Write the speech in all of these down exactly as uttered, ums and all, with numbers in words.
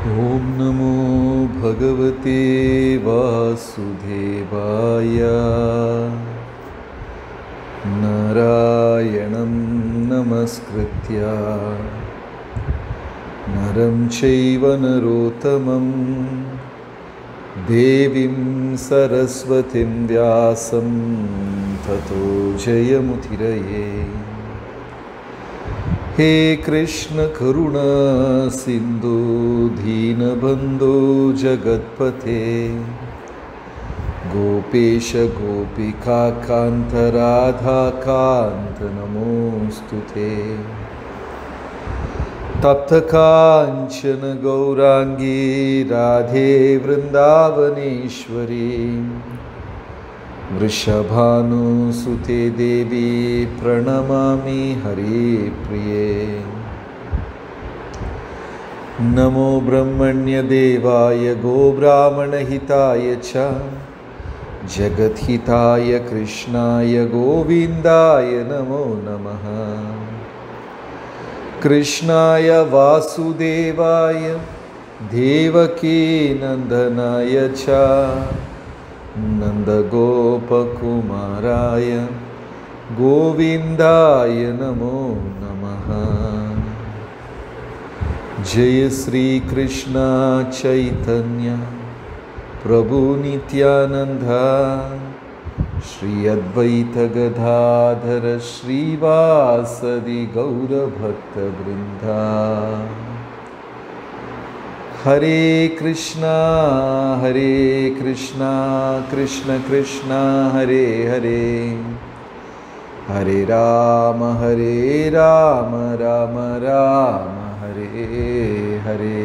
ओम नमो भगवते वासुदेवाय। नारायणं नमस्कृत्य नरं चैव नरोत्तमं देवीं सरस्वतीं व्यासं ततो जयमुदीरये। हे कृष्ण करुणा सिंधु दीनबंधो जगत्पते गोपेश गोपिका कांत राधा कांत नमोस्तुते। तप्त कांचन गौरांगी राधे वृंदावनेश्वरी वृषभानुसुते देवी प्रणमामि हरिप्रिये। नमो ब्रह्मण्यदेवाय गोब्राह्मणहिताय च जगद्हिताय कृष्णाय गोविन्दाय नमो नमः। कृष्णाय वासुदेवाय देवकी नंदनाय च नंदगोपकुमाराय गोविंदाय नमो नमः। जय श्री कृष्ण चैतन्य प्रभु नित्यानंद श्री अद्वैत गदाधर श्रीवासदि गौरभक्तवृंदा। हरे कृष्णा हरे कृष्णा कृष्ण कृष्णा हरे हरे हरे राम हरे राम राम राम हरे हरे।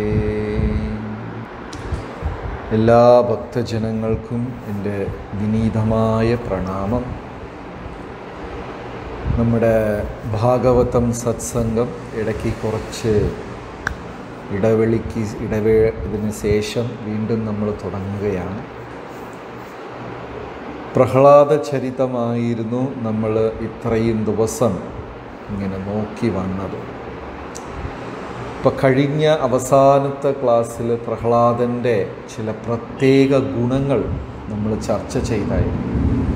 എല്ലാ ഭക്തജനങ്ങൾക്കും എൻ്റെ വിനീതമായ പ്രണാമം. നമ്മുടെ ഭാഗവതം സത്സംഗം ഇടയ്ക്ക് കുറച്ച് ഇടവേളയ്ക്ക് ഇടവേ ഇതിന് ശേഷം വീണ്ടും നമ്മൾ തുടങ്ങുകയാണ്. പ്രഹ്ലാദ ചരിതമായിരുന്നു നമ്മൾ ഇത്രയും ദിവസം ഇങ്ങനെ നോക്കി വന്നത്. ഇപ്പം കഴിഞ്ഞ അവസാനത്തെ ക്ലാസ്സിൽ പ്രഹ്ലാദൻ്റെ ചില പ്രത്യേക ഗുണങ്ങൾ നമ്മൾ ചർച്ച ചെയ്തായിരുന്നു.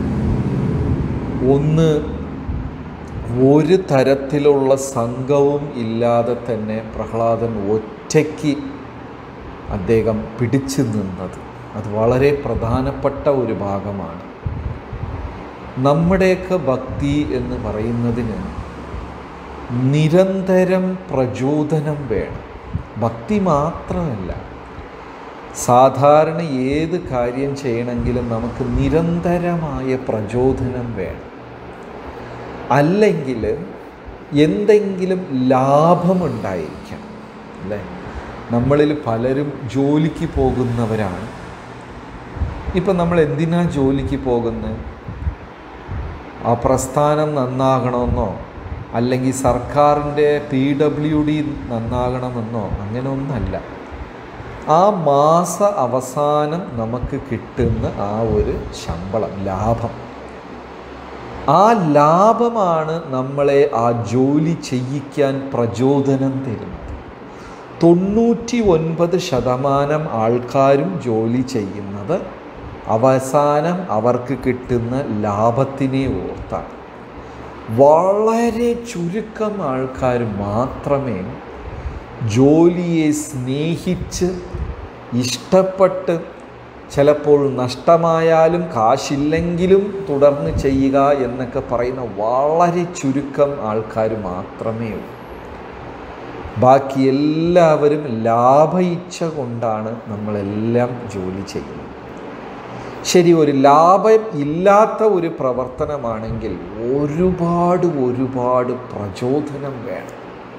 ഒന്ന്, ഒരു തരത്തിലുള്ള സംഘവും ഇല്ലാതെ തന്നെ പ്രഹ്ലാദൻ ഒറ്റയ്ക്ക് അദ്ദേഹം പിടിച്ചു നിന്നത്. അത് വളരെ പ്രധാനപ്പെട്ട ഒരു ഭാഗമാണ്. നമ്മുടെയൊക്കെ ഭക്തി എന്ന് പറയുന്നതിന് നിരന്തരം പ്രചോദനം വേണം. ഭക്തി മാത്രമല്ല, സാധാരണ ഏത് കാര്യം ചെയ്യണമെങ്കിലും നമുക്ക് നിരന്തരമായ പ്രചോദനം വേണം. അല്ലെങ്കിൽ എന്തെങ്കിലും ലാഭമുണ്ടായിരിക്കണം അല്ലേ? നമ്മളിൽ പലരും ജോലിക്ക് പോകുന്നവരാണ്. ഇപ്പം നമ്മൾ എന്തിനാ ജോലിക്ക് പോകുന്നത്? ആ പ്രസ്ഥാനം നന്നാകണമെന്നോ അല്ലെങ്കിൽ സർക്കാരിൻ്റെ പി ഡബ്ല്യു ഡി നന്നാകണമെന്നോ അങ്ങനെ ഒന്നല്ല. ആ മാസ അവസാനം നമുക്ക് കിട്ടുന്ന ആ ഒരു ശമ്പളം, ലാഭം, ആ ലാഭമാണ് നമ്മളെ ആ ജോലി ചെയ്യിക്കാൻ പ്രചോദനം തരുന്നത്. തൊണ്ണൂറ്റി ഒൻപത് ശതമാനം ആൾക്കാരും ജോലി ചെയ്യുന്നത് അവസാനം അവർക്ക് കിട്ടുന്ന ലാഭത്തിനെ ഓർത്താണ്. വളരെ ചുരുക്കം ആൾക്കാർ മാത്രമേ ജോലിയെ സ്നേഹിച്ച് ഇഷ്ടപ്പെട്ട്, ചിലപ്പോൾ നഷ്ടമായാലും കാശില്ലെങ്കിലും തുടർന്ന് ചെയ്യുക എന്നൊക്കെ പറയുന്ന വളരെ ചുരുക്കം ആൾക്കാർ മാത്രമേ ഉള്ളൂ. ബാക്കി എല്ലാവരും ലാഭ ഇച്ഛ കൊണ്ടാണ് നമ്മളെല്ലാം ജോലി ചെയ്യുന്നത്. ശരി, ഒരു ലാഭം ഇല്ലാത്ത ഒരു പ്രവർത്തനമാണെങ്കിൽ ഒരുപാട് ഒരുപാട് പ്രചോദനം വേണം.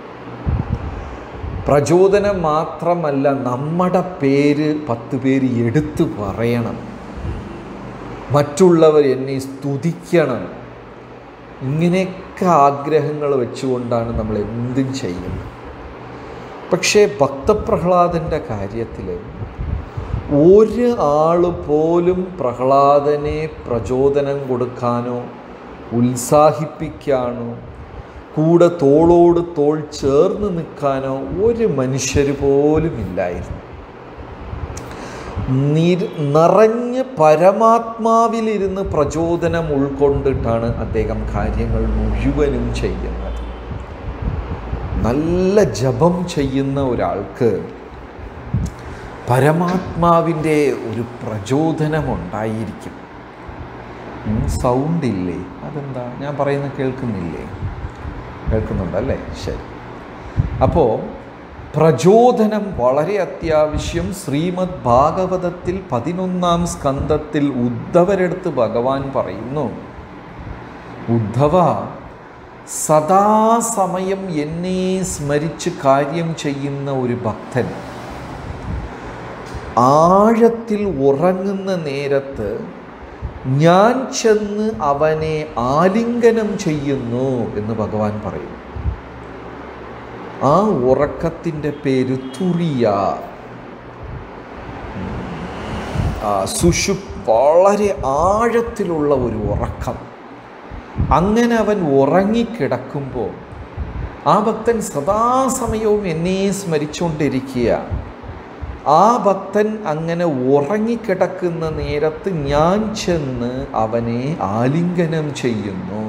പ്രചോദനം മാത്രമല്ല, നമ്മുടെ പേര് പത്ത് പേര് എടുത്തു പറയണം, മറ്റുള്ളവർ എന്നെ സ്തുതിക്കണം. ഇങ്ങനെയൊക്കെ ആഗ്രഹങ്ങൾ വെച്ചുകൊണ്ടാണ് നമ്മൾ എന്തും ചെയ്യുന്നത്. പക്ഷേ ഭക്തപ്രഹ്ലാദൻ്റെ കാര്യത്തിൽ ഒരു ആൾ പോലും പ്രഹ്ലാദനെ പ്രചോദനം കൊടുക്കാനോ ഉത്സാഹിപ്പിക്കാനോ കൂടെ തോളോട് തോൾ ചേർന്ന് നിൽക്കാനോ ഒരു മനുഷ്യർ പോലും ഇല്ലായിരുന്നു. നിര നിറഞ്ഞ് പരമാത്മാവിലിരുന്ന് പ്രചോദനം ഉൾക്കൊണ്ടിട്ടാണ് അദ്ദേഹം കാര്യങ്ങൾ മുഴുവനും ചെയ്യുന്നത്. നല്ല ജപം ചെയ്യുന്ന ഒരാൾക്ക് പരമാത്മാവിൻ്റെ ഒരു പ്രചോദനമുണ്ടായിരിക്കും. സൗണ്ട് ഇല്ലേ? അതെന്താ ഞാൻ പറയുന്നത് കേൾക്കുന്നില്ലേ? കേൾക്കുന്നുണ്ടല്ലേ? ശരി. അപ്പോൾ പ്രചോദനം വളരെ അത്യാവശ്യം. ശ്രീമദ് ഭാഗവതത്തിൽ പതിനൊന്നാം സ്കന്ധത്തിൽ ഉദ്ധവരെടുത്ത് ഭഗവാൻ പറയുന്നു, ഉദ്ധവ, സദാസമയം എന്നെ സ്മരിച്ച് കാര്യം ചെയ്യുന്ന ഒരു ഭക്തൻ ആഴത്തിൽ ഉറങ്ങുന്ന നേരത്ത് ഞാൻ ചെന്ന് അവനെ ആലിംഗനം ചെയ്യുന്നു എന്ന് ഭഗവാൻ പറയും. ആ ഉറക്കത്തിൻ്റെ പേര് തുറിയ. സുഷുപ്, വളരെ ആഴത്തിലുള്ള ഒരു ഉറക്കം. അങ്ങനെ അവൻ ഉറങ്ങിക്കിടക്കുമ്പോൾ ആ ഭക്തൻ സദാസമയവും എന്നെ സ്മരിച്ചുകൊണ്ടിരിക്കുക. ആ ഭക്തൻ അങ്ങനെ ഉറങ്ങിക്കിടക്കുന്ന നേരത്ത് ഞാൻ ചെന്ന് അവനെ ആലിംഗനം ചെയ്യുന്നു.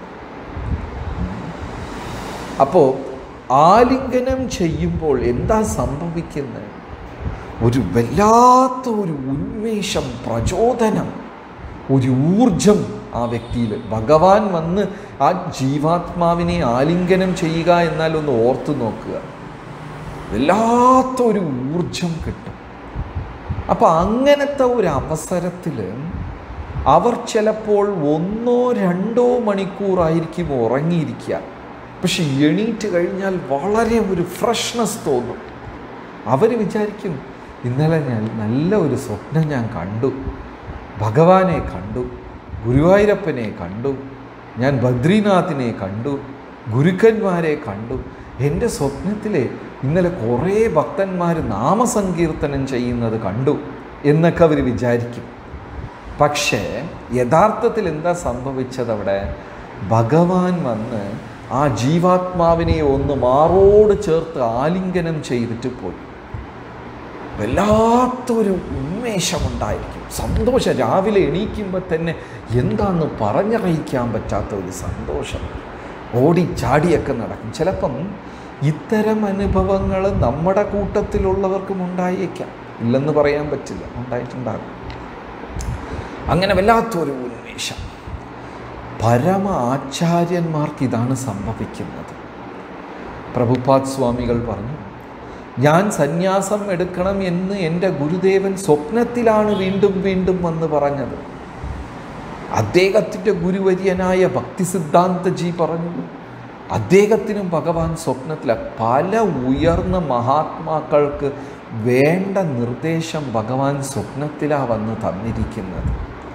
അപ്പോൾ ആലിംഗനം ചെയ്യുമ്പോൾ എന്താ സംഭവിക്കുന്നത്? ഒരു വല്ലാത്ത ഒരു ഉന്മേഷം, പ്രചോദനം, ഒരു ഊർജം ആ വ്യക്തിയിൽ. ഭഗവാൻ വന്ന് ആ ജീവാത്മാവിനെ ആലിംഗനം ചെയ്യുക എന്നാൽ ഒന്ന് ഓർത്തു നോക്കുക, വല്ലാത്തൊരു ഊർജം കിട്ടും. അപ്പം അങ്ങനത്തെ ഒരു അവസരത്തിൽ അവർ ചിലപ്പോൾ ഒന്നോ രണ്ടോ മണിക്കൂറായിരിക്കും ഉറങ്ങിയിരിക്കുക. പക്ഷെ എണീറ്റ് കഴിഞ്ഞാൽ വളരെ ഒരു ഫ്രഷ്നെസ് തോന്നും. അവർ വിചാരിക്കും, ഇന്നലെ ഞാൻ നല്ല ഒരു സ്വപ്നം ഞാൻ കണ്ടു, ഭഗവാനെ കണ്ടു, ഗുരുവായൂരപ്പനെ കണ്ടു, ഞാൻ ബദ്രീനാഥിനെ കണ്ടു, ഗുരുക്കന്മാരെ കണ്ടു. എൻ്റെ സ്വപ്നത്തിലെ ഇന്നലെ കുറേ ഭക്തന്മാർ നാമസങ്കീർത്തനം ചെയ്യുന്നത് കണ്ടു എന്നൊക്കെ അവർ വിചാരിക്കും. പക്ഷേ യഥാർത്ഥത്തിൽ എന്താ സംഭവിച്ചതവിടെ? ഭഗവാൻ വന്ന് ആ ജീവാത്മാവിനെ ഒന്ന് മാറോട് ചേർത്ത് ആലിംഗനം ചെയ്തിട്ട് പോയി. വല്ലാത്തൊരു ഉന്മേഷമുണ്ടായിരിക്കും, സന്തോഷം. രാവിലെ എണീക്കുമ്പോൾ തന്നെ എന്താണെന്ന് പറഞ്ഞറിയിക്കാൻ പറ്റാത്ത ഒരു സന്തോഷം. ഓടി ചാടിയൊക്കെ നടക്കും. ചിലപ്പം ഇത്തരം അനുഭവങ്ങൾ നമ്മുടെ കൂട്ടത്തിലുള്ളവർക്കും ഉണ്ടായേക്കാം, ഇല്ലെന്ന് പറയാൻ പറ്റില്ല, ഉണ്ടായിട്ടുണ്ടാകും. അങ്ങനെ വല്ലാത്തൊരു ഉന്മേഷം. പരമ ആചാര്യന്മാർക്ക് ഇതാണ് സംഭവിക്കുന്നത്. പ്രഭുപാദ് സ്വാമികൾ പറഞ്ഞു, ഞാൻ സന്യാസം എടുക്കണം എന്ന് എൻ്റെ ഗുരുദേവൻ സ്വപ്നത്തിലാണ് വീണ്ടും വീണ്ടും വന്ന് പറഞ്ഞത്. അദ്ദേഹത്തിൻ്റെ ഗുരുവര്യനായ ഭക്തിസിദ്ധാന്തജി പറഞ്ഞു, അദ്ദേഹത്തിനും ഭഗവാൻ സ്വപ്നത്തില. പല ഉയർന്ന മഹാത്മാക്കൾക്ക് വേണ്ട നിർദ്ദേശം ഭഗവാൻ സ്വപ്നത്തിലാണ് വന്ന് തന്നിരിക്കുന്നത്.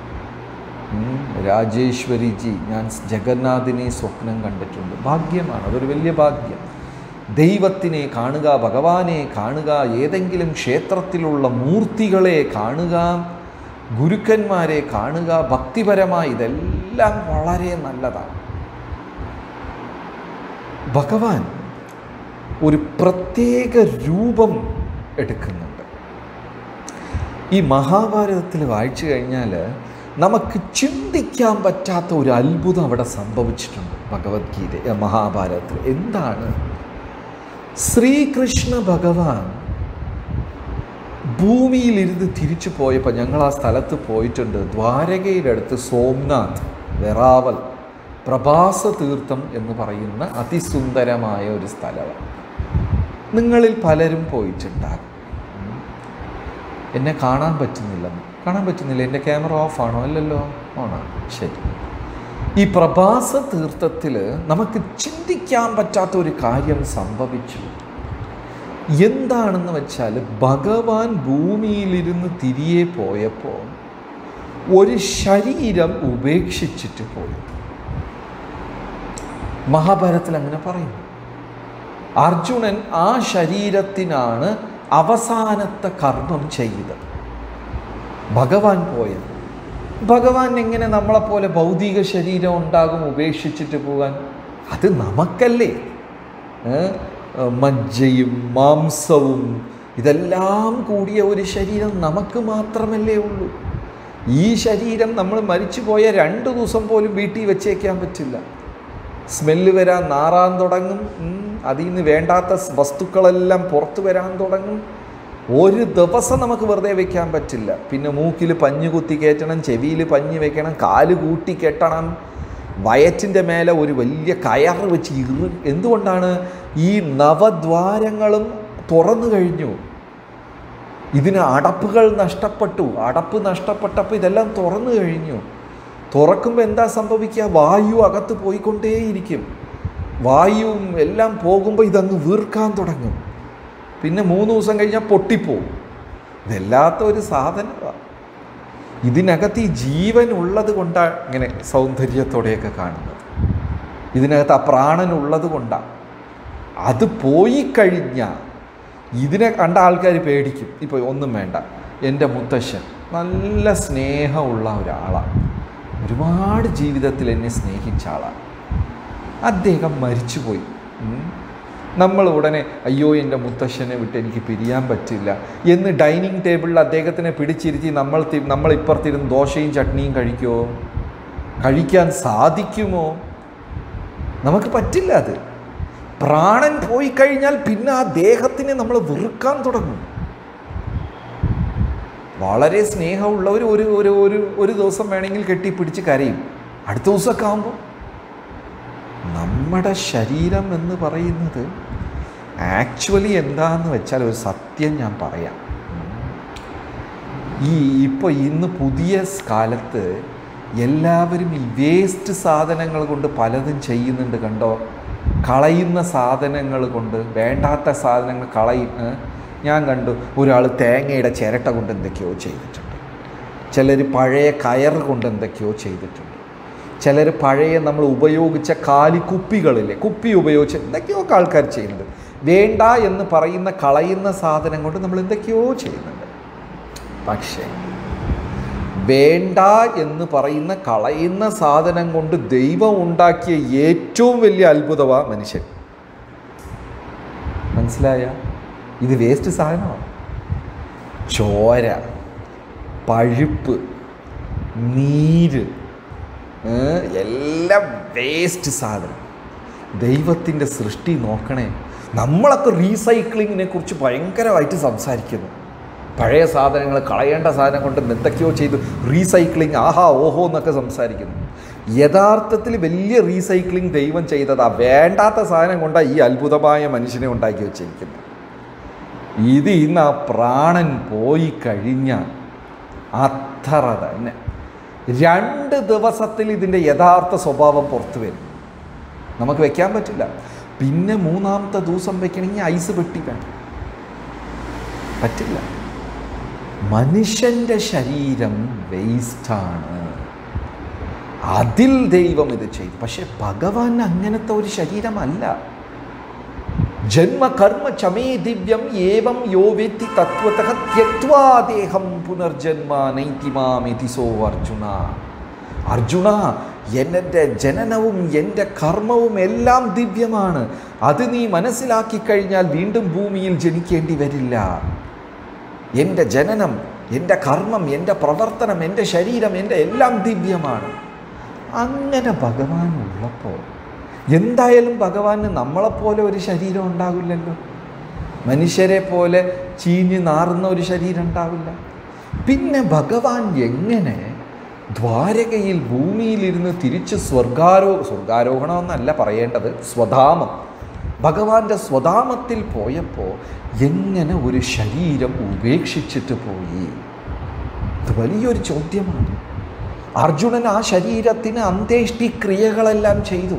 രാജേശ്വരിജി, ഞാൻ ജഗന്നാഥിനെ സ്വപ്നം കണ്ടിട്ടുണ്ട്. ഭാഗ്യമാണ്, അതൊരു വലിയ ഭാഗ്യം. ദൈവത്തിനെ കാണുക, ഭഗവാനെ കാണുക, ഏതെങ്കിലും ക്ഷേത്രത്തിലുള്ള മൂർത്തികളെ കാണുക, ഗുരുക്കന്മാരെ കാണുക, ഭക്തിപരമായി, ഇതെല്ലാം വളരെ നല്ലതാണ്. ഭഗവാൻ ഒരു പ്രത്യേക രൂപം എടുക്കുന്നുണ്ട്. ഈ മഹാഭാരതത്തിൽ വായിച്ചു കഴിഞ്ഞാൽ നമുക്ക് ചിന്തിക്കാൻ പറ്റാത്ത ഒരു അത്ഭുതം അവിടെ സംഭവിച്ചിട്ടുണ്ട്. ഭഗവത്ഗീത മഹാഭാരതത്തിൽ എന്താണ്? ശ്രീകൃഷ്ണ ഭഗവാൻ ഭൂമിയിലിരുന്ന് തിരിച്ചു പോയപ്പോൾ, ഞങ്ങൾ ആ സ്ഥലത്ത് പോയിട്ടുണ്ട്, ദ്വാരകയുടെ അടുത്ത് സോംനാഥ്, വെറാവൽ, പ്രഭാസ തീർത്ഥം എന്ന് പറയുന്ന അതിസുന്ദരമായ ഒരു സ്ഥലമാണ്. നിങ്ങളിൽ പലരും പോയിട്ടുണ്ടാകും. എന്നെ കാണാൻ പറ്റുന്നില്ലെന്ന് കാണാൻ പറ്റുന്നില്ല എൻ്റെ ക്യാമറ ഓഫാണോ? അല്ലല്ലോ, ഓണാണ്. ശരി. ഈ പ്രഭാസ തീർത്ഥത്തിൽ നമുക്ക് ചിന്തിക്കാൻ പറ്റാത്ത ഒരു കാര്യം സംഭവിച്ചു. എന്താണെന്ന് വെച്ചാൽ, ഭഗവാൻ ഭൂമിയിലിരുന്ന് തിരികെ പോയപ്പോൾ ഒരു ശരീരം ഉപേക്ഷിച്ചിട്ട് പോയി. മഹാഭാരതത്തിൽ അങ്ങനെ പറയുന്നു. അർജുനൻ ആ ശരീരത്തിനാണ് അവസാനത്തെ കർമ്മം ചെയ്തത്. ഭഗവാൻ പോയത്. ഭഗവാൻ എങ്ങനെ നമ്മളെപ്പോലെ ഭൗതിക ശരീരം ഉണ്ടാകും ഉപേക്ഷിച്ചിട്ട് പോകാൻ? അത് നമുക്കല്ലേ. മജ്ജയും മാംസവും ഇതെല്ലാം കൂടിയ ഒരു ശരീരം നമുക്ക് മാത്രമല്ലേ ഉള്ളൂ. ഈ ശരീരം നമ്മൾ മരിച്ചു പോയ രണ്ട് ദിവസം പോലും വീട്ടിൽ വെച്ചേക്കാൻ പറ്റില്ല. സ്മെല്ല് വരാൻ, നാറാൻ തുടങ്ങും. അതിൽ നിന്ന് വേണ്ടാത്ത വസ്തുക്കളെല്ലാം പുറത്തു വരാൻ തുടങ്ങും. ഒരു ദിവസം നമുക്ക് വെറുതെ വെക്കാൻ പറ്റില്ല. പിന്നെ മൂക്കിൽ പഞ്ഞ് കുത്തി കയറ്റണം, ചെവിയിൽ പഞ്ഞ് വെക്കണം, കാല് കൂട്ടി കെട്ടണം, വയറ്റിൻ്റെ മേലെ ഒരു വലിയ കയറ് വെച്ച് ഇറു. എന്തുകൊണ്ടാണ്? ഈ നവദ്വാരങ്ങളും തുറന്നു കഴിഞ്ഞു. ഇതിന് അടപ്പുകൾ നഷ്ടപ്പെട്ടു. അടപ്പ് നഷ്ടപ്പെട്ടപ്പോൾ ഇതെല്ലാം തുറന്നു കഴിഞ്ഞു. തുറക്കുമ്പോൾ എന്താ സംഭവിക്കുക? വായു അകത്ത് പോയിക്കൊണ്ടേയിരിക്കും. വായുവും എല്ലാം പോകുമ്പോൾ ഇതങ്ങ് വീർക്കാൻ തുടങ്ങും. പിന്നെ മൂന്ന് ദിവസം കഴിഞ്ഞാൽ പൊട്ടിപ്പോവും. ഇതല്ലാത്ത ഒരു സാധനമാണ്. ഇതിനകത്ത് ഈ ജീവൻ ഉള്ളത് കൊണ്ടാണ് ഇങ്ങനെ സൗന്ദര്യത്തോടെയൊക്കെ കാണുന്നത്. ഇതിനകത്ത് ആ പ്രാണനുള്ളത് കൊണ്ടാണ്. അത് പോയി കഴിഞ്ഞാൽ ഇതിനെ കണ്ട ആൾക്കാർ പേടിക്കും. ഇപ്പോൾ ഒന്നും വേണ്ട, എൻ്റെ മുത്തശ്ശൻ നല്ല സ്നേഹമുള്ള ഒരാളാണ്, ഒരുപാട് ജീവിതത്തിൽ എന്നെ സ്നേഹിച്ച ആളാണ്, അദ്ദേഹം മരിച്ചുപോയി. നമ്മൾ ഉടനെ അയ്യോ എൻ്റെ മുത്തശ്ശനെ വിട്ട് എനിക്ക് പിരിയാൻ പറ്റില്ല എന്ന് ഡൈനിങ് ടേബിളിൽ അദ്ദേഹത്തിനെ പിടിച്ചിരുത്തി നമ്മൾ നമ്മൾ ഇപ്പുറത്തിരുന്ന് ദോശയും ചട്നിയും കഴിക്കുമോ? കഴിക്കാൻ സാധിക്കുമോ? നമുക്ക് പറ്റില്ല. അത് പ്രാണൻ പോയി കഴിഞ്ഞാൽ പിന്നെ ആ ദേഹത്തിനെ നമ്മൾ വെറുക്കാൻ തുടങ്ങും. വളരെ സ്നേഹമുള്ളവർ ഒരു ഒരു ഒരു ഒരു ദിവസം വേണമെങ്കിൽ കെട്ടിപ്പിടിച്ച് കരയും. അടുത്ത ദിവസമൊക്കെ ആകുമ്പോൾ നമ്മുടെ ശരീരം എന്ന് പറയുന്നത് ആക്ച്വലി എന്താണെന്ന് വെച്ചാൽ ഒരു സത്യം ഞാൻ പറയാം. ഈ ഇപ്പോൾ ഇന്ന് പുതിയ കാലത്ത് എല്ലാവരും ഈ വേസ്റ്റ് സാധനങ്ങൾ കൊണ്ട് പലതും ചെയ്യുന്നുണ്ട്. കണ്ടോ? കളയുന്ന സാധനങ്ങൾ കൊണ്ട്, വേണ്ടാത്ത സാധനങ്ങൾ കളയും. ഞാൻ കണ്ടു ഒരാൾ തേങ്ങയുടെ ചിരട്ട കൊണ്ട് എന്തൊക്കെയോ ചെയ്തിട്ടുണ്ട്. ചിലർ പഴയ കയർ കൊണ്ട് എന്തൊക്കെയോ ചെയ്തിട്ടുണ്ട്. ചിലർ പഴയ നമ്മൾ ഉപയോഗിച്ച കാലി കുപ്പികളില്ലേ, കുപ്പി ഉപയോഗിച്ച് എന്തൊക്കെയോ ആൾക്കാർ ചെയ്യുന്നുണ്ട്. വേണ്ട എന്ന് പറയുന്ന കളയുന്ന സാധനം കൊണ്ട് നമ്മൾ എന്തൊക്കെയോ ചെയ്യുന്നുണ്ട്. പക്ഷേ വേണ്ട എന്ന് പറയുന്ന കളയുന്ന സാധനം കൊണ്ട് ദൈവം ഉണ്ടാക്കിയ ഏറ്റവും വലിയ അത്ഭുതമാണ് മനുഷ്യൻ. മനസ്സിലായ? ഇത് വേസ്റ്റ് സാധനമാണ്. ചോര, പഴുപ്പ്, നീര്, എല്ലാം വേസ്റ്റ് സാധനം. ദൈവത്തിൻ്റെ സൃഷ്ടി നോക്കണേ. നമ്മളൊക്കെ റീസൈക്ലിങ്ങിനെ കുറിച്ച് ഭയങ്കരമായിട്ട് സംസാരിക്കുന്നു. പഴയ സാധനങ്ങൾ, കളയേണ്ട സാധനം കൊണ്ട് എന്തൊക്കെയോ ചെയ്തു റീസൈക്ലിങ്, ആഹാ ഓഹോ എന്നൊക്കെ സംസാരിക്കുന്നു. യഥാർത്ഥത്തിൽ വലിയ റീസൈക്ലിംഗ് ദൈവം ചെയ്തതാ. വേണ്ടാത്ത സാധനം കൊണ്ടാണ് ഈ അത്ഭുതമായ മനുഷ്യനെ ഉണ്ടാക്കി വെച്ചിരിക്കുന്നത്. ഇത് ഇന്ന് ആ പ്രാണൻ പോയി കഴിഞ്ഞാൽ അത്ര തന്നെ രണ്ട് ദിവസത്തിൽ ഇതിൻ്റെ യഥാർത്ഥ സ്വഭാവം പുറത്തു വരും. നമുക്ക് വെക്കാൻ പറ്റില്ല. പിന്നെ മൂന്നാമത്തെ ദിവസം വെക്കണമെങ്കിൽ ഐസ് പെട്ടി വേണം. പറ്റില്ല. മനുഷ്യൻ്റെ ശരീരം വേസ്റ്റാണ്. അതിൽ ദൈവം ഇത് ചെയ്തു. പക്ഷെ ഭഗവാൻ അങ്ങനത്തെ ഒരു ശരീരമല്ല. ജന്മകർമ്മ ചമേ ദിവ്യം ഏവം യോ വേത്തി തത്വതഃ ത്യക്ത്വാ ദേഹം പുനർജന്മ നൈതി മാമിതി സോ അർജുന. അർജുന, എൻ്റെ ജനനവും എൻ്റെ കർമ്മവും എല്ലാം ദിവ്യമാണ്. അത് നീ മനസ്സിലാക്കി കഴിഞ്ഞാൽ വീണ്ടും ഭൂമിയിൽ ജനിക്കേണ്ടി വരില്ല. എൻ്റെ ജനനം, എൻ്റെ കർമ്മം, എൻ്റെ പ്രവർത്തനം, എൻ്റെ ശരീരം, എൻ്റെ എല്ലാം ദിവ്യമാണ്. അങ്ങനെ ഭഗവാൻ ഉള്ളപ്പോൾ എന്തായാലും ഭഗവാന് നമ്മളെപ്പോലെ ഒരു ശരീരം ഉണ്ടാവില്ലല്ലോ. മനുഷ്യരെ പോലെ ചീഞ്ഞ് നാറുന്ന ഒരു ശരീരം ഉണ്ടാവില്ല. പിന്നെ ഭഗവാൻ എങ്ങനെ ദ്വാരകയിൽ ഭൂമിയിലിരുന്ന് തിരിച്ച് സ്വർഗാരോ സ്വർഗാരോഹണം എന്നല്ല പറയേണ്ടത്, സ്വധാമം, ഭഗവാന്റെ സ്വധാമത്തിൽ പോയപ്പോൾ എങ്ങനെ ഒരു ശരീരം ഉപേക്ഷിച്ചിട്ട് പോയി? ഇത് വലിയൊരു ചോദ്യമാണ്. അർജുനൻ ആ ശരീരത്തിന് അന്ത്യേഷ്ടി ക്രിയകളെല്ലാം ചെയ്തു.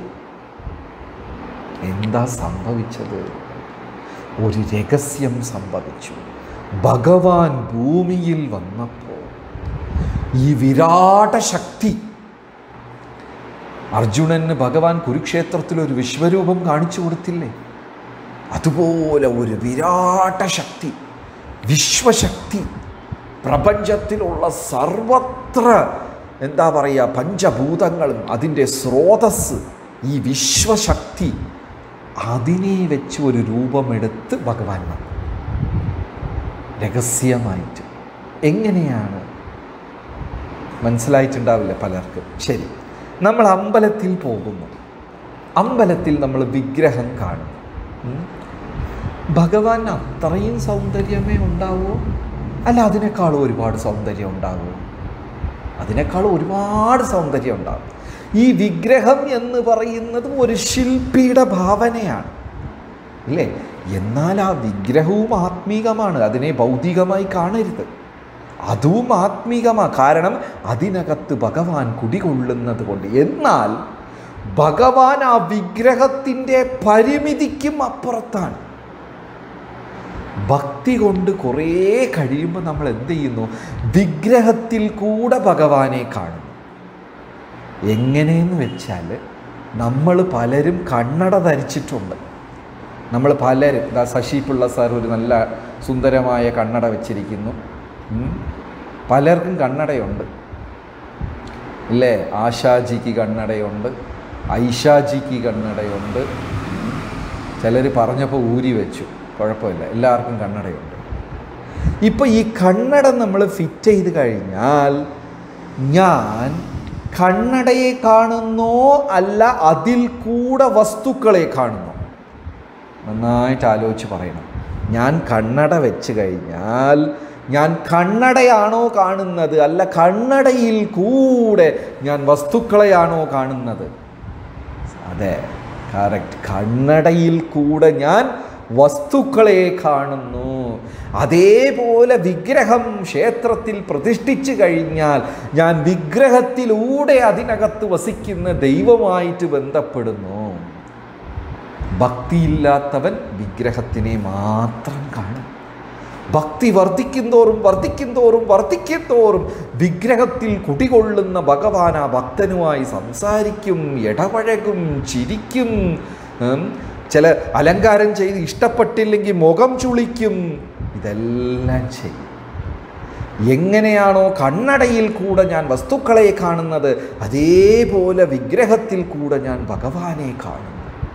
എന്താ സംഭവിച്ചത്? ഒരു രഹസ്യം സംഭവിച്ചു. ഭഗവാൻ ഭൂമിയിൽ വന്നപ്പോൾ ഈ വിരാട ശക്തി, അർജുനന് ഭഗവാൻ കുരുക്ഷേത്രത്തിൽ ഒരു വിശ്വരൂപം കാണിച്ചു കൊടുത്തില്ലേ? അതുപോലെ ഒരു വിരാട ശക്തി, വിശ്വശക്തി, പ്രപഞ്ചത്തിലുള്ള സർവത്ര എന്താ പറയുക, പഞ്ചഭൂതങ്ങളും അതിൻ്റെ സ്രോതസ് ഈ വിശ്വശക്തി, അതിനെ വെച്ച് ഒരു രൂപമെടുത്ത് ഭഗവാൻ വന്നു രഹസ്യമായിട്ട്. എങ്ങനെയാണ് മനസ്സിലായിട്ടുണ്ടാവില്ല പലർക്കും. ശരി, നമ്മൾ അമ്പലത്തിൽ പോകുന്നു, അമ്പലത്തിൽ നമ്മൾ വിഗ്രഹം കാണുന്നു. ഭഗവാൻ അത്രയും സൗന്ദര്യമേ ഉണ്ടാവുമോ? അല്ല, അതിനേക്കാളും ഒരുപാട് സൗന്ദര്യം ഉണ്ടാവുമോ? അതിനേക്കാളും ഒരുപാട് സൗന്ദര്യം ഉണ്ടാകും. ഈ വിഗ്രഹം എന്ന് പറയുന്നതും ഒരു ശില്പിയുടെ ഭാവനയാണ്, ഇല്ലേ? എന്നാൽ ആ വിഗ്രഹവും ആത്മീകമാണ്. അതിനെ ഭൗതികമായി കാണരുത്, അതും ആത്മീകമാണ്. കാരണം അതിനകത്ത് ഭഗവാൻ കുടികൊള്ളുന്നത് കൊണ്ട്. എന്നാൽ ഭഗവാൻ ആ വിഗ്രഹത്തിൻ്റെ പരിമിതിക്കും അപ്പുറത്താണ്. ഭക്തി കൊണ്ട് കുറേ കഴിയുമ്പോൾ നമ്മൾ എന്ത് ചെയ്യുന്നു? വിഗ്രഹത്തിൽ കൂടെ ഭഗവാനെ കാണുന്നു. എങ്ങനെയെന്ന് വെച്ചാൽ, നമ്മൾ പലരും കണ്ണട ധരിച്ചിട്ടുണ്ട്. നമ്മൾ പലരും, ദാ ശശി പിള്ള സാർ ഒരു നല്ല സുന്ദരമായ കണ്ണട വെച്ചിരിക്കുന്നു. പലർക്കും കണ്ണടയുണ്ട്, ഇല്ലേ? ആശാജിക്ക് കണ്ണടയുണ്ട്, ഐഷാജിക്ക് കണ്ണടയുണ്ട്. ചിലർ പറഞ്ഞപ്പോൾ ഊരി വെച്ചു, കുഴപ്പമില്ല, എല്ലാവർക്കും കണ്ണടയുണ്ട്. ഇപ്പോൾ ഈ കണ്ണട നമ്മൾ ഫിറ്റ് ചെയ്ത് കഴിഞ്ഞാൽ ഞാൻ കണ്ണടയെ കാണുന്നോ അല്ല അതിൽ കൂടെ വസ്തുക്കളെ കാണുന്നു? നന്നായിട്ട് ആലോചിച്ച് പറയണം. ഞാൻ കണ്ണട വെച്ച് കഴിഞ്ഞാൽ ഞാൻ കണ്ണടയാണോ കാണുന്നത്, അല്ല കണ്ണടയിൽ കൂടെ ഞാൻ വസ്തുക്കളെയാണോ കാണുന്നത്? അതെ, കറക്റ്റ്. കണ്ണടയിൽ കൂടെ ഞാൻ വസ്തുക്കളെ കാണുന്നു. അതേപോലെ വിഗ്രഹം ക്ഷേത്രത്തിൽ പ്രതിഷ്ഠിച്ചു കഴിഞ്ഞാൽ ഞാൻ വിഗ്രഹത്തിലൂടെ അതിനകത്ത് വസിക്കുന്ന ദൈവമായിട്ട് ബന്ധപ്പെടുന്നു. ഭക്തിയില്ലാത്തവൻ വിഗ്രഹത്തിനെ മാത്രം കാണും. ഭക്തി വർദ്ധിക്കുന്തോറും വർദ്ധിക്കുന്തോറും വർദ്ധിക്കുന്തോറും വിഗ്രഹത്തിൽ കുടികൊള്ളുന്ന ഭഗവാൻ ആ ഭക്തനുമായി സംസാരിക്കും, ഇടപഴകും, ചിരിക്കും, ചില അലങ്കാരം ചെയ്ത് ഇഷ്ടപ്പെട്ടില്ലെങ്കിൽ മുഖം ചുളിക്കും, ഇതെല്ലാം ചെയ്യും. എങ്ങനെയാണോ കണ്ണടയിൽ കൂടെ ഞാൻ വസ്തുക്കളെ കാണുന്നത്, അതേപോലെ വിഗ്രഹത്തിൽ കൂടെ ഞാൻ ഭഗവാനെ കാണുന്നു.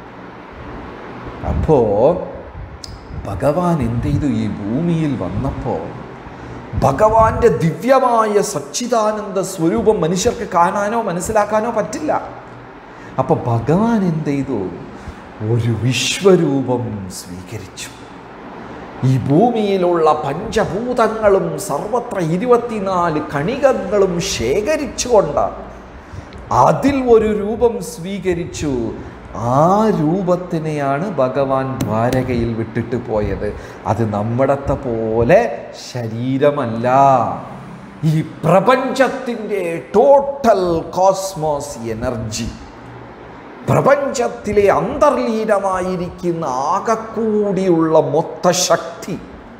അപ്പോൾ ഭഗവാൻ എന്ത് ചെയ്തു? ഈ ഭൂമിയിൽ വന്നപ്പോൾ ഭഗവാന്റെ ദിവ്യമായ സച്ചിദാനന്ദ സ്വരൂപം മനുഷ്യർക്ക് കാണാനോ മനസ്സിലാക്കാനോ പറ്റില്ല. അപ്പോൾ ഭഗവാൻ എന്ത് ചെയ്തു? ഒരു വിശ്വരൂപം സ്വീകരിച്ചു. ഈ ഭൂമിയിലുള്ള പഞ്ചഭൂതങ്ങളും സർവത്ര ഇരുപത്തിനാല് കണികകളും ശേഖരിച്ചുകൊണ്ട് അതിൽ ഒരു രൂപം സ്വീകരിച്ചു. ആ രൂപത്തിനെയാണ് ഭഗവാൻ ദ്വാരകയിൽ വിട്ടിട്ട് പോയത്. അത് നമ്മുടത്തെ പോലെ ശരീരമല്ല, ഈ പ്രപഞ്ചത്തിൻ്റെ ടോട്ടൽ കോസ്മോസ് എനർജി, പ്രപഞ്ചത്തിലെ അന്തർലീനമായിരിക്കുന്ന ആകെക്കൂടിയുള്ള മൊത്ത ശക്തി,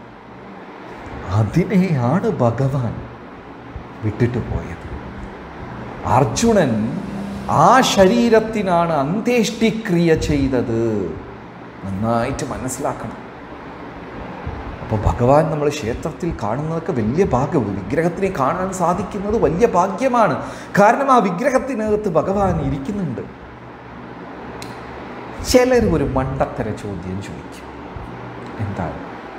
അതിനെയാണ് ഭഗവാൻ വിട്ടിട്ട് പോയത്. അർജുനൻ ആ ശരീരത്തിനാണ് അന്ത്യേഷ്ടിക്രിയ ചെയ്തത്. നന്നായിട്ട് മനസ്സിലാക്കണം. അപ്പോൾ ഭഗവാൻ നമ്മൾ ക്ഷേത്രത്തിൽ കാണുന്നതൊക്കെ വലിയ ഭാഗ്യം. വിഗ്രഹത്തിനെ കാണാൻ സാധിക്കുന്നത് വലിയ ഭാഗ്യമാണ്. കാരണം ആ വിഗ്രഹത്തിനകത്ത് ഭഗവാൻ ഇരിക്കുന്നുണ്ട്. ചിലർ ഒരു മണ്ടത്തര ചോദ്യം ചോദിക്കും. എന്താണ്?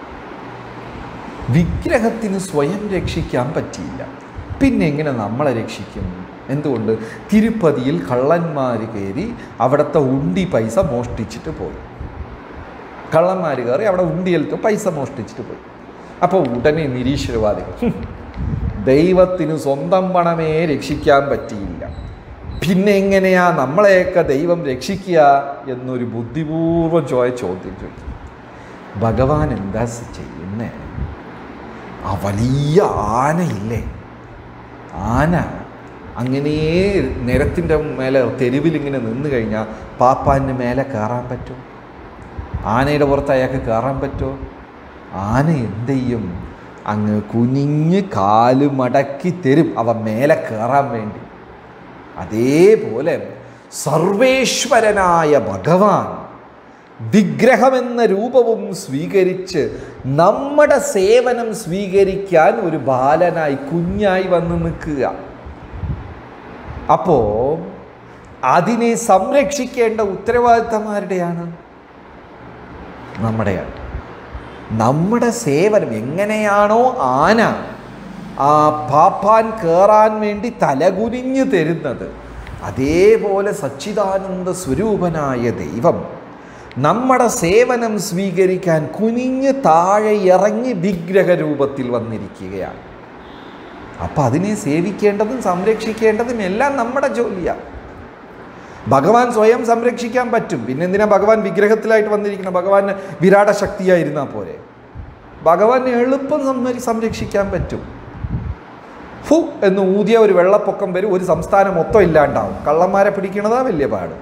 വിഗ്രഹത്തിന് സ്വയം രക്ഷിക്കാൻ പറ്റിയില്ല, പിന്നെ എങ്ങനെ നമ്മളെ രക്ഷിക്കും? എന്തുകൊണ്ട്? തിരുപ്പതിയിൽ കള്ളന്മാർ കയറി അവിടുത്തെ ഉണ്ടി പൈസ മോഷ്ടിച്ചിട്ട് പോയി. കള്ളന്മാർ കയറി അവിടെ ഉണ്ടിയിലത്തെ പൈസ മോഷ്ടിച്ചിട്ട് പോയി. അപ്പോൾ ഉടനെ നിരീശ്വരവാദികൾ, ദൈവത്തിന് സ്വന്തം പണമേ രക്ഷിക്കാൻ പറ്റിയില്ല, പിന്നെ എങ്ങനെയാ നമ്മളെയൊക്കെ ദൈവം രക്ഷിക്കുക എന്നൊരു ബുദ്ധിപൂർവ്വം ചോയ ചോദ്യം ചോദിക്കും. ഭഗവാൻ എന്താ ചെയ്യുന്നേ? ആ വലിയ ആനയില്ലേ, ആന അങ്ങനെ നിരത്തിൻ്റെ മേലെ തെരുവിലിങ്ങനെ നിന്ന് കഴിഞ്ഞാൽ പാപ്പാന് മേലെ കയറാൻ പറ്റും? ആനയുടെ പുറത്ത് അയാൾക്ക് കയറാൻ പറ്റുമോ? ആന എന്ത് ചെയ്യും? അങ്ങ് കുനിഞ്ഞ് കാല് മടക്കി തരും അവ മേലെ കയറാൻ വേണ്ടി. അതേപോലെ സർവേശ്വരനായ ഭഗവാൻ വിഗ്രഹമെന്ന രൂപവും സ്വീകരിച്ച് നമ്മുടെ സേവനം സ്വീകരിക്കാൻ ഒരു ബാലനായി കുഞ്ഞായി വന്ന് നിൽക്കുക. അപ്പോൾ അതിനെ സംരക്ഷിക്കേണ്ട ഉത്തരവാദിത്തമാരുടെയാണ്? നമ്മുടെയാണ്. നമ്മുടെ സേവനം എങ്ങനെയാണോ ആന ആ പാപ്പാൻ കയറാൻ വേണ്ടി തലകുനിഞ്ഞു തരുന്നത്, അതേപോലെ സച്ചിദാനന്ദ സ്വരൂപനായ ദൈവം നമ്മുടെ സേവനം സ്വീകരിക്കാൻ കുനിഞ്ഞ് താഴെ ഇറങ്ങി വിഗ്രഹ രൂപത്തിൽ വന്നിരിക്കുകയാണ്. അപ്പം അതിനെ സേവിക്കേണ്ടതും സംരക്ഷിക്കേണ്ടതും എല്ലാം നമ്മുടെ ജോലിയാണ്. ഭഗവാൻ സ്വയം സംരക്ഷിക്കാൻ പറ്റും. പിന്നെ എന്തിനാ ഭഗവാൻ വിഗ്രഹത്തിലായിട്ട് വന്നിരിക്കണം? ഭഗവാന് വിരാട ശക്തിയായിരുന്നാൽ പോരെ. ഭഗവാൻ എളുപ്പം സംരക്ഷിക്കാൻ പറ്റും. ഫു എന്ന് ഊതിയ ഒരു വെള്ളപ്പൊക്കം വരും, ഒരു സംസ്ഥാനം മൊത്തം ഇല്ലാണ്ടാവും. കള്ളന്മാരെ പിടിക്കണതാ വലിയ പാട്.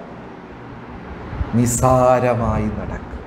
നിസാരമായി നടക്കും.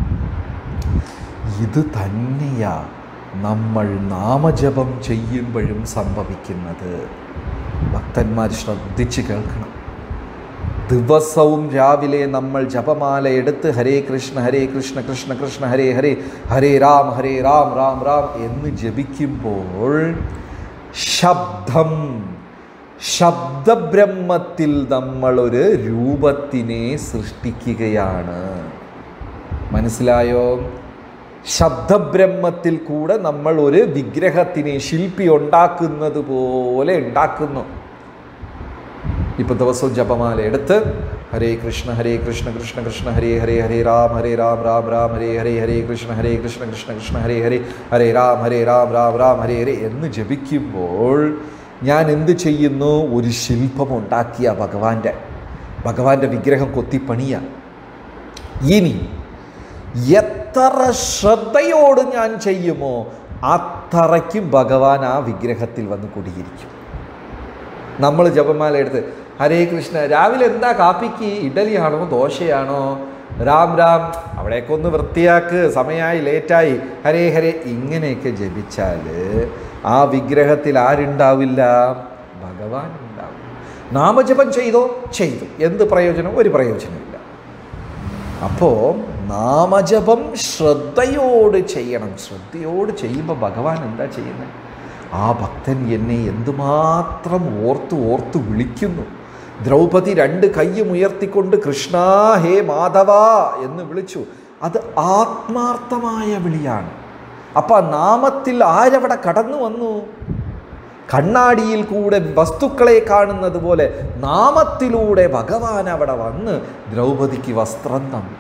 ഇത് തന്നെയാ നമ്മൾ നാമജപം ചെയ്യുമ്പോഴും സംഭവിക്കുന്നത്. ഭക്തന്മാർ ശ്രദ്ധിച്ച് കേൾക്കണം. ദിവസവും രാവിലെ നമ്മൾ ജപമാല എടുത്ത് ഹരേ കൃഷ്ണ ഹരേ കൃഷ്ണ കൃഷ്ണ കൃഷ്ണ ഹരേ ഹരേ ഹരേ രാം ഹരേ രാം രാം രാം എന്ന് ജപിക്കുമ്പോൾ ശബ്ദം ശബ്ദബ്രഹ്മത്തിൽ നമ്മളൊരു രൂപത്തിനെ സൃഷ്ടിക്കുകയാണ്. മനസ്സിലായോ? ശബ്ദബ്രഹ്മത്തിൽ കൂടെ നമ്മൾ ഒരു വിഗ്രഹത്തിനെ ശില്പി ഉണ്ടാക്കുന്നത് പോലെ ഉണ്ടാക്കുന്നു. ഇപ്പം ദിവസവും ജപമാല എടുത്ത് ഹരേ കൃഷ്ണ ഹരേ കൃഷ്ണ കൃഷ്ണ കൃഷ്ണ ഹരേ ഹരേ ഹരേ രാം ഹരേ രാം രാം രാം ഹരേ ഹരേ ഹരേ കൃഷ്ണ ഹരേ കൃഷ്ണ കൃഷ്ണ കൃഷ്ണ ഹരേ ഹരേ ഹരേ രാം ഹരേ രാം രാം രാം ഹരേ ഹരേ എന്ന് ജപിക്കുമ്പോൾ ഞാൻ എന്ത് ചെയ്യുന്നു? ഒരു ശില്പം ഉണ്ടാക്കിയ ഭഗവാന്റെ ഭഗവാന്റെ വിഗ്രഹം കൊത്തിപ്പണിയ. ഇനി എത്ര ശ്രദ്ധയോട് ഞാൻ ചെയ്യുമോ അത്രയ്ക്കും ഭഗവാൻ ആ വിഗ്രഹത്തിൽ വന്ന് കുടിയിരിക്കും. നമ്മൾ ജപമാല എടുത്ത് ഹരേ കൃഷ്ണ, രാവിലെ എന്താ കാപ്പിക്ക്? ഇഡലിയാണോ ദോശയാണോ? രാം രാം, അവിടേക്ക് ഒന്ന് വൃത്തിയാക്ക്, സമയമായി ലേറ്റായി, ഹരേ ഹരേ, ഇങ്ങനെയൊക്കെ ജപിച്ചാൽ ആ വിഗ്രഹത്തിൽ ആരുണ്ടാവില്ല? ഭഗവാൻ ഉണ്ടാവും. നാമജപം ചെയ്തോ? ചെയ്തു. എന്ത് പ്രയോജനം? ഒരു പ്രയോജനമില്ല. അപ്പോൾ നാമജപം ശ്രദ്ധയോട് ചെയ്യണം. ശ്രദ്ധയോട് ചെയ്യുമ്പോൾ ഭഗവാൻ എന്താ ചെയ്യുന്നത്? ആ ഭക്തൻ എന്നെ എന്തുമാത്രം ഓർത്ത് ഓർത്ത് വിളിക്കുന്നു. ദ്രൗപദി രണ്ട് കയ്യും ഉയർത്തിക്കൊണ്ട് കൃഷ്ണ ഹേ മാധവ എന്ന് വിളിച്ചു. അത് ആത്മാർത്ഥമായ വിളിയാണ്. അപ്പം ആ നാമത്തിൽ ആരവിടെ കടന്നു വന്നു? കണ്ണാടിയിൽ കൂടെ വസ്തുക്കളെ കാണുന്നത് പോലെ നാമത്തിലൂടെ ഭഗവാൻ അവിടെ വന്ന് ദ്രൗപദിക്ക് വസ്ത്രം തന്നു.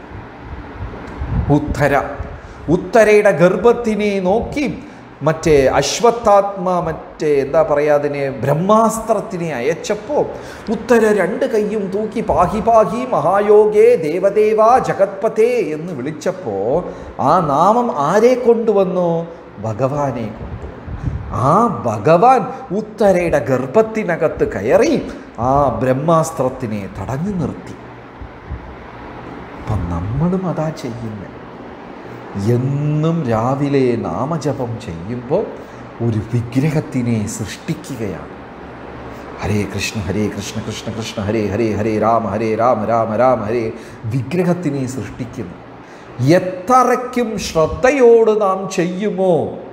ഉത്തര ഉത്തരയുടെ ഗർഭത്തിനെ നോക്കി മറ്റേ അശ്വത്ഥാത്മ മറ്റേ എന്താ പറയുക അതിനെ ബ്രഹ്മാസ്ത്രത്തിനെ അയച്ചപ്പോൾ ഉത്തര രണ്ട് കൈയും തൂക്കി പാഹി പാഹി മഹായോഗേ ദേവദേവ ജഗത്പതേ എന്ന് വിളിച്ചപ്പോൾ ആ നാമം ആരെ കൊണ്ടുവന്നു? ഭഗവാനെ കൊണ്ടുവന്നു. ആ ഭഗവാൻ ഉത്തരയുടെ ഗർഭത്തിനകത്ത് കയറി ആ ബ്രഹ്മാസ്ത്രത്തിനെ തടഞ്ഞു നിർത്തി. അപ്പം നമ്മളും അതാ ചെയ്യുന്നത്. എന്നും രാവിലെ നാമജപം ചെയ്യുമ്പോൾ ഒരു വിഗ്രഹത്തിനെ സൃഷ്ടിക്കുകയാണ്. ഹരേ കൃഷ്ണ ഹരേ കൃഷ്ണ കൃഷ്ണ കൃഷ്ണ ഹരേ ഹരേ ഹരേ രാമ ഹരേ രാമ രാമ രാമ ഹരേ, വിഗ്രഹത്തിനെ സൃഷ്ടിക്കുന്നു. എത്രയ്ക്കും ശ്രദ്ധയോട് നാം ചെയ്യുമോ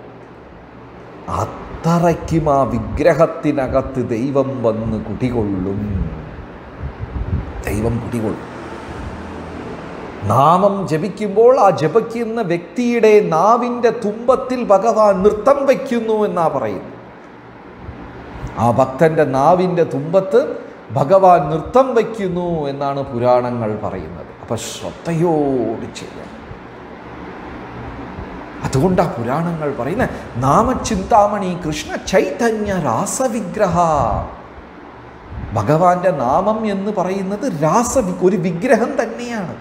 അത്രയ്ക്കും ആ വിഗ്രഹത്തിനകത്ത് ദൈവം വന്ന് കുടികൊള്ളും. ദൈവം കുടികൊള്ളും. നാമം ജപിക്കുമ്പോൾ ആ ജപിക്കുന്ന വ്യക്തിയുടെ നാവിൻ്റെ തുമ്പത്തിൽ ഭഗവാൻ നൃത്തം വയ്ക്കുന്നു എന്നാ പറയുന്നു. ആ ഭക്തൻ്റെ നാവിൻ്റെ തുമ്പത്ത് ഭഗവാൻ നൃത്തം വയ്ക്കുന്നു എന്നാണ് പുരാണങ്ങൾ പറയുന്നത്. അപ്പം ശ്രദ്ധയോട് ചെയ്യണം. അതുകൊണ്ടാണ് പുരാണങ്ങൾ പറയുന്നത് നാമചിന്താമണി കൃഷ്ണ ചൈതന്യ രാസവിഗ്രഹ. ഭഗവാന്റെ നാമം എന്ന് പറയുന്നത് രാസ ഒരു വിഗ്രഹം തന്നെയാണ്.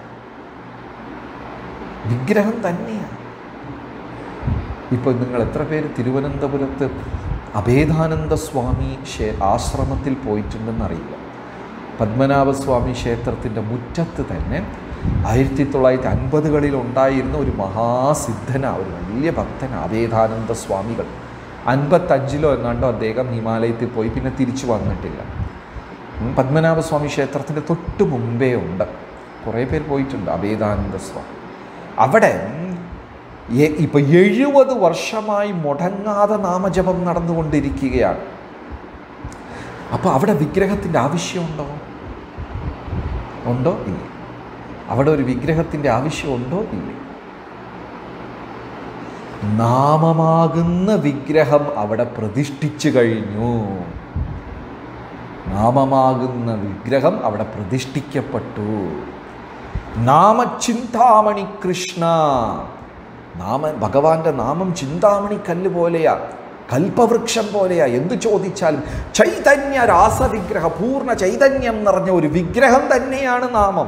വിഗ്രഹം തന്നെയാണ്. ഇപ്പോൾ നിങ്ങൾ എത്ര പേര് തിരുവനന്തപുരത്ത് അഭേദാനന്ദ സ്വാമി ക്ഷേ ആശ്രമത്തിൽ പോയിട്ടുണ്ടെന്നറിയില്ല. പത്മനാഭസ്വാമി ക്ഷേത്രത്തിൻ്റെ മുറ്റത്ത് തന്നെ ആയിരത്തി തൊള്ളായിരത്തി അൻപതുകളിൽ ഉണ്ടായിരുന്ന ഒരു മഹാസിദ്ധന, ഒരു വലിയ ഭക്തൻ അഭേദാനന്ദ സ്വാമികൾ. അൻപത്തഞ്ചിലോ എങ്ങാണ്ടോ അദ്ദേഹം ഹിമാലയത്തിൽ പോയി, പിന്നെ തിരിച്ചു വന്നിട്ടില്ല. പത്മനാഭസ്വാമി ക്ഷേത്രത്തിൻ്റെ തൊട്ട് മുമ്പേ ഉണ്ട്. കുറേ പേർ പോയിട്ടുണ്ട് അഭേദാനന്ദ സ്വാമി. അവിടെ ഇപ്പം എഴുപത് വർഷമായി മുടങ്ങാതെ നാമജപം നടന്നുകൊണ്ടിരിക്കുകയാണ്. അപ്പോൾ അവിടെ വിഗ്രഹത്തിൻ്റെ ആവശ്യമുണ്ടോ? ഉണ്ടോ? ഇല്ല. അവിടെ ഒരു വിഗ്രഹത്തിൻ്റെ ആവശ്യമുണ്ടോ? ഇല്ല. നാമമാകുന്ന വിഗ്രഹം അവിടെ പ്രതിഷ്ഠിച്ചു കഴിഞ്ഞു. നാമമാകുന്ന വിഗ്രഹം അവിടെ പ്രതിഷ്ഠിക്കപ്പെട്ടു. നാമചിന്താമണി കൃഷ്ണ. നാമ ഭഗവാന്റെ നാമം ചിന്താമണി കല്ല് പോലെയാ, കൽപ്പവൃക്ഷം പോലെയാ. എന്തു ചോദിച്ചാലും ചൈതന്യ രാസവിഗ്രഹ, പൂർണ്ണ ചൈതന്യം നിറഞ്ഞ ഒരു വിഗ്രഹം തന്നെയാണ് നാമം.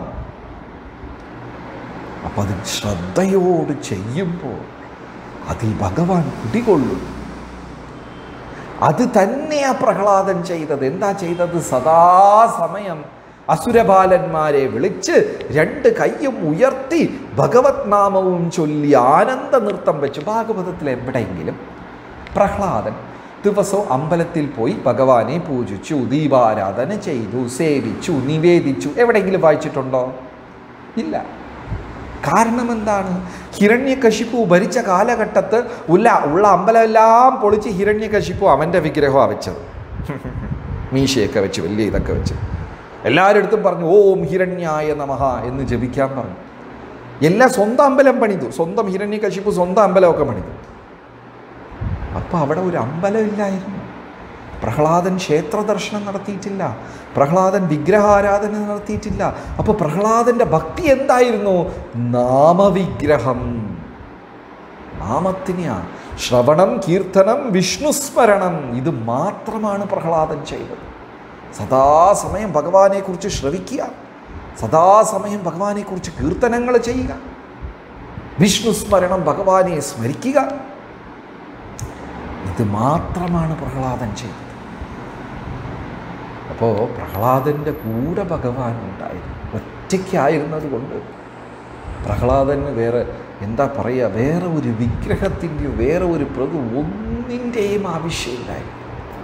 അപ്പം അത് ശ്രദ്ധയോട് ചെയ്യുമ്പോൾ അതിൽ ഭഗവാൻ കുടികൊള്ളും. അത് തന്നെയാ പ്രഹ്ലാദൻ ചെയ്തത്. എന്താ ചെയ്തത്? സദാസമയം അസുരബാലന്മാരെ വിളിച്ച് രണ്ട് കൈയും ഉയർത്തി ഭഗവത് നാമവും ചൊല്ലി ആനന്ദ നൃത്തം വെച്ചു. ഭാഗവതത്തിൽ എവിടെയെങ്കിലും പ്രഹ്ലാദൻ ദിവസവും അമ്പലത്തിൽ പോയി ഭഗവാനെ പൂജിച്ചു, ദീപാരാധന ചെയ്തു, സേവിച്ചു, നിവേദിച്ചു എവിടെയെങ്കിലും വായിച്ചിട്ടുണ്ടോ? ഇല്ല. കാരണം എന്താണ്? ഹിരണ്യകശിപു ഭരിച്ച കാലഘട്ടത്ത് ഉള്ള ഉള്ള അമ്പലമെല്ലാം പൊളിച്ച് ഹിരണ്യകശിപു അവൻ്റെ വിഗ്രഹമാണ് വെച്ചത്. മീശയൊക്കെ വെച്ച് വലിയ ഇതൊക്കെ വെച്ച് എല്ലാവരുടെ അടുത്തും പറഞ്ഞു ഓം ഹിരണ്യായ നമഃ എന്ന് ജപിക്കാൻ പറഞ്ഞു. എല്ലാം സ്വന്തം അമ്പലം പണിതു. സ്വന്തം ഹിരണ്യകശിപു സ്വന്തം അമ്പലമൊക്കെ പണിതു. അപ്പോൾ അവിടെ ഒരു അമ്പലം ഇല്ലായിരുന്നു. പ്രഹ്ലാദൻ ക്ഷേത്ര ദർശനം നടത്തിയിട്ടില്ല. പ്രഹ്ലാദൻ വിഗ്രഹാരാധന നടത്തിയിട്ടില്ല. അപ്പോൾ പ്രഹ്ലാദൻ്റെ ഭക്തി എന്തായിരുന്നു? നാമവിഗ്രഹം. നാമത്തിനെയാ. ശ്രവണം, കീർത്തനം, വിഷ്ണുസ്മരണം, ഇത് മാത്രമാണ് പ്രഹ്ലാദൻ ചെയ്തത്. സദാസമയം ഭഗവാനെക്കുറിച്ച് ശ്രവിക്കുക, സദാസമയം ഭഗവാനെക്കുറിച്ച് കീർത്തനങ്ങൾ ചെയ്യുക, വിഷ്ണുസ്മരണം, ഭഗവാനെ സ്മരിക്കുക. ഇത് മാത്രമാണ് പ്രഹ്ലാദൻ ചെയ്തത്. അപ്പോൾ പ്രഹ്ലാദൻ്റെ കൂടെ ഭഗവാൻ ഉണ്ടായിരുന്നു. ഒറ്റയ്ക്കായിരുന്നത് കൊണ്ട് പ്രഹ്ലാദന് വേറെ എന്താ പറയുക, വേറെ ഒരു വിഗ്രഹത്തിൻ്റെയോ വേറെ ഒരു പ്രതി ഒന്നിൻ്റെയും ആവശ്യമില്ലായിരുന്നു.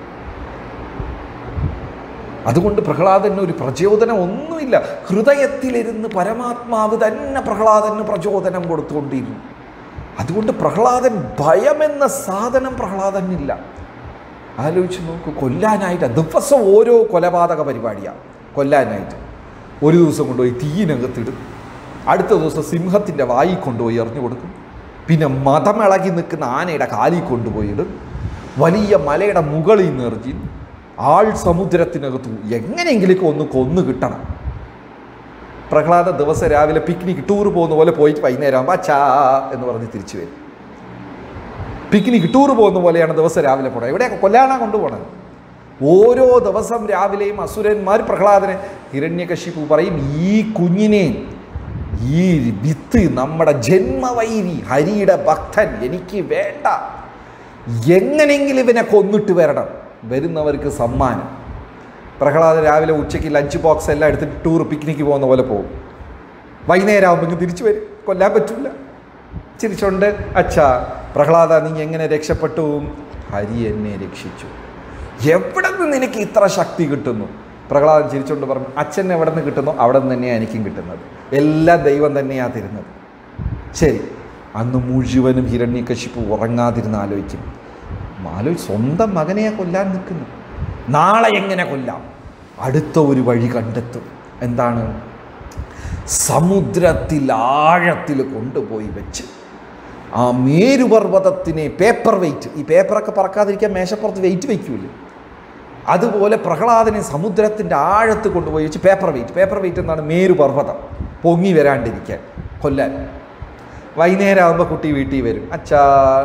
അതുകൊണ്ട് പ്രഹ്ലാദന് ഒരു പ്രചോദനം ഒന്നുമില്ല. ഹൃദയത്തിലിരുന്ന് പരമാത്മാവ് തന്നെ പ്രഹ്ലാദന് പ്രചോദനം കൊടുത്തുകൊണ്ടിരുന്നു. അതുകൊണ്ട് പ്രഹ്ലാദൻ ഭയമെന്ന സാധനം പ്രഹ്ലാദനില്ല. ആലോചിച്ച് നോക്കൂ, കൊല്ലാനായിട്ട് ദിവസം ഓരോ കൊലപാതക പരിപാടിയാണ്. കൊല്ലാനായിട്ട് ഒരു ദിവസം കൊണ്ടുപോയി തീയിനകത്തിടും, അടുത്ത ദിവസം സിംഹത്തിൻ്റെ വായി കൊണ്ടുപോയി എറിഞ്ഞു കൊടുക്കും, പിന്നെ മതമിളകി നിൽക്കുന്ന ആനയുടെ കാലിൽ കൊണ്ടുപോയി ഇടും, വലിയ മലയുടെ മുകളിൽ നിന്ന് എറിഞ്ഞ് ആൾ സമുദ്രത്തിനകത്തു എങ്ങനെയെങ്കിലും ഒന്ന് കൊന്നു കിട്ടണം. പ്രഹ്ലാദ ദിവസം രാവിലെ പിക്നിക് ടൂർ പോകുന്ന പോലെ പോയിട്ട് വൈകുന്നേരം ആകുമ്പോൾ അച്ഛാ എന്ന് പറഞ്ഞ് തിരിച്ചു വരും. പിക്നിക് ടൂർ പോകുന്ന പോലെയാണ് ദിവസം രാവിലെ പോണത്. എവിടെയൊക്കെ കൊല്ലാനാ കൊണ്ടുപോകണത്. ഓരോ ദിവസം രാവിലെയും അസുരന്മാർ പ്രഹ്ലാദനെ, ഹിരണ്യകശിപു പറയും ഈ കുഞ്ഞിനെ, ഈ വിത്ത് നമ്മുടെ ജന്മവൈരി ഹരിയുടെ ഭക്തൻ എനിക്ക് വേണ്ട, എങ്ങനെയെങ്കിലും ഇവനെ കൊന്നിട്ട് വരണം, വരുന്നവർക്ക് സമ്മാനം. പ്രഹ്ലാദൻ രാവിലെ ഉച്ചയ്ക്ക് ലഞ്ച് ബോക്സ് എല്ലാം എടുത്തിട്ട് ടൂർ പിക്നിക്ക് പോകുന്ന പോലെ പോകും. വൈകുന്നേരം ആകുമ്പോൾ തിരിച്ചു വരും. കൊല്ലാൻ പറ്റില്ല. ചിരിച്ചോണ്ട് അച്ഛാ പ്രഹ്ലാദ നീ എങ്ങനെ രക്ഷപ്പെട്ടു? ഹരി എന്നെ രക്ഷിച്ചു. എവിടെ നിന്ന് നിനക്ക് ഇത്ര ശക്തി കിട്ടുന്നു? പ്രഹ്ലാദൻ ചിരിച്ചോണ്ട് പറഞ്ഞു അച്ഛൻ എവിടെ നിന്ന് കിട്ടുന്നു അവിടെ നിന്ന് തന്നെയാണ് എനിക്കും കിട്ടുന്നത്. എല്ലാം ദൈവം തന്നെയാണ് തരുന്നത്. ശരി, അന്ന് മുഴുവനും ഹിരണ്യകശിപു ഉറങ്ങാതിരുന്ന് ആലോചിക്കും. ആലോചിച്ച് സ്വന്തം മകനെയാണ് കൊല്ലാൻ നിൽക്കുന്നു. നാളെ എങ്ങനെ കൊല്ലാം? അടുത്ത ഒരു വഴി കണ്ടെത്തും. എന്താണ്? സമുദ്രത്തിൽ ആഴത്തിൽ കൊണ്ടുപോയി വെച്ച് ആ മേരുപർവ്വതത്തിനെ പേപ്പർ വെയിറ്റ്, ഈ പേപ്പറൊക്കെ പറക്കാതിരിക്കാൻ മേശപ്പുറത്ത് വെയിറ്റ് വയ്ക്കൂല്ലേ, അതുപോലെ പ്രഹ്ലാദനെ സമുദ്രത്തിൻ്റെ ആഴത്ത് കൊണ്ടുപോയി വെച്ച് പേപ്പർ വെയിറ്റ്. പേപ്പർ വെയിറ്റ് എന്താണ്? മേരുപർവ്വതം പൊങ്ങി വരാണ്ടിരിക്കാൻ കൊല്ലാൻ. വൈകുന്നേരം ആകുമ്പോൾ കുട്ടി വീട്ടിൽ വരും. അച്ഛാ,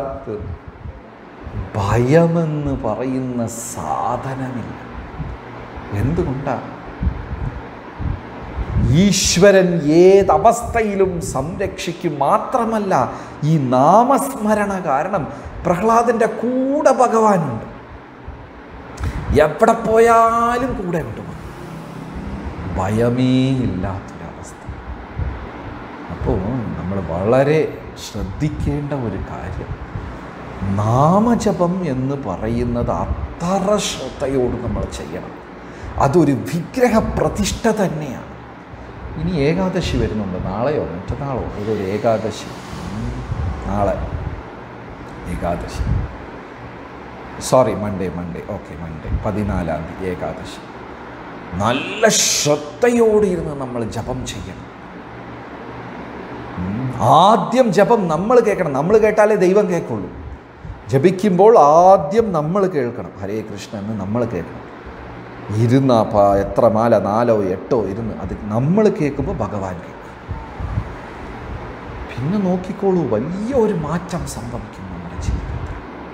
ഭയമെന്ന് പറയുന്ന സാധനമില്ല. എന്തുകൊണ്ടാണ്? ഈശ്വരൻ ഏതവസ്ഥയിലും സംരക്ഷിക്കും. മാത്രമല്ല ഈ നാമസ്മരണ കാരണം പ്രഹ്ലാദൻ്റെ കൂടെ ഭഗവാനുണ്ട്. എവിടെ പോയാലും കൂടെ ഉണ്ട്. ഭയമേ ഇല്ലാത്തൊരവസ്ഥ. അപ്പോൾ നമ്മൾ വളരെ ശ്രദ്ധിക്കേണ്ട ഒരു കാര്യം, നാമജപം എന്ന് പറയുന്നത് അത്ര ശ്രദ്ധയോട് നമ്മൾ ചെയ്യണം. അതൊരു വിഗ്രഹ പ്രതിഷ്ഠ തന്നെയാണ്. ഇനി ഏകാദശി വരുന്നുണ്ട്. നാളെയോ മറ്റന്നാളോ ഇതൊരു ഏകാദശി. നാളെ Ekadashi, sorry Monday Monday okay Monday പതിനാലാം തീയതി ഏകാദശി. നല്ല ശ്രദ്ധയോടിരുന്ന് നമ്മൾ ജപം ചെയ്യണം. ആദ്യം ജപം നമ്മൾ കേൾക്കണം. നമ്മൾ കേട്ടാലേ ദൈവം കേൾക്കുള്ളൂ. ജപിക്കുമ്പോൾ ആദ്യം നമ്മൾ കേൾക്കണം. ഹരേ കൃഷ്ണ എന്ന് നമ്മൾ കേൾക്കണം. ഇരുന്ന പ എത്ര മാല നാലോ എട്ടോ ഇരുന്ന് അത് നമ്മൾ കേൾക്കുമ്പോൾ ഭഗവാൻ കേൾക്കും. പിന്നെ നോക്കിക്കോളൂ, വലിയൊരു മാറ്റം സംഭവിക്കും നമ്മുടെ ജീവിതത്തിൽ.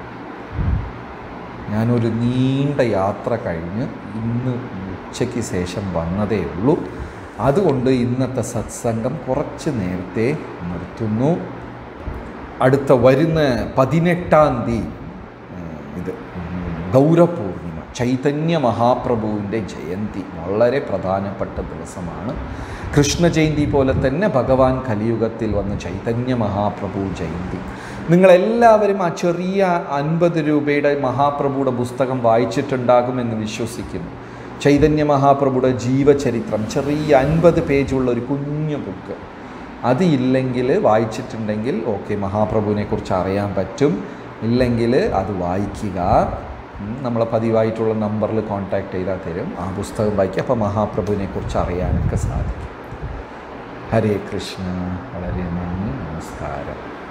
ഞാനൊരു നീണ്ട യാത്ര കഴിഞ്ഞ് ഇന്ന് ഉച്ചയ്ക്ക് ശേഷം വന്നതേ ഉള്ളൂ. അതുകൊണ്ട് ഇന്നത്തെ സത്സംഗം കുറച്ച് നേരത്തെ നിർത്തുന്നു. അടുത്ത വരുന്ന പതിനെട്ടാം തീയതി ഇത് ഗൗരപൂർണിമ, ചൈതന്യ മഹാപ്രഭുവിൻ്റെ ജയന്തി, വളരെ പ്രധാനപ്പെട്ട ദിവസമാണ്. കൃഷ്ണ ജയന്തി പോലെ തന്നെ ഭഗവാൻ കലിയുഗത്തിൽ വന്ന ചൈതന്യ മഹാപ്രഭു ജയന്തി. നിങ്ങളെല്ലാവരും ആ ചെറിയ അൻപത് രൂപയുടെ മഹാപ്രഭുയുടെ പുസ്തകം വായിച്ചിട്ടുണ്ടാകുമെന്ന് വിശ്വസിക്കുന്നു. ചൈതന്യ മഹാപ്രഭുയുടെ ജീവചരിത്രം, ചെറിയ അൻപത് പേജുള്ള ഒരു കുഞ്ഞു ബുക്ക്. അത് ഇല്ലെങ്കിൽ വായിച്ചിട്ടുണ്ടെങ്കിൽ ഓക്കെ, മഹാപ്രഭുവിനെ കുറിച്ച് അറിയാൻ പറ്റും. ഇല്ലെങ്കിൽ അത് വായിക്കുക. നമ്മളെ പതിവായിട്ടുള്ള നമ്പറിൽ കോൺടാക്റ്റ് ചെയ്താൽ തരും. ആ പുസ്തകം വായിക്കുക. അപ്പോൾ മഹാപ്രഭുവിനെ കുറിച്ച് അറിയാനൊക്കെ സാധിക്കും. ഹരേ കൃഷ്ണ. വളരെ നന്ദി. നമസ്കാരം.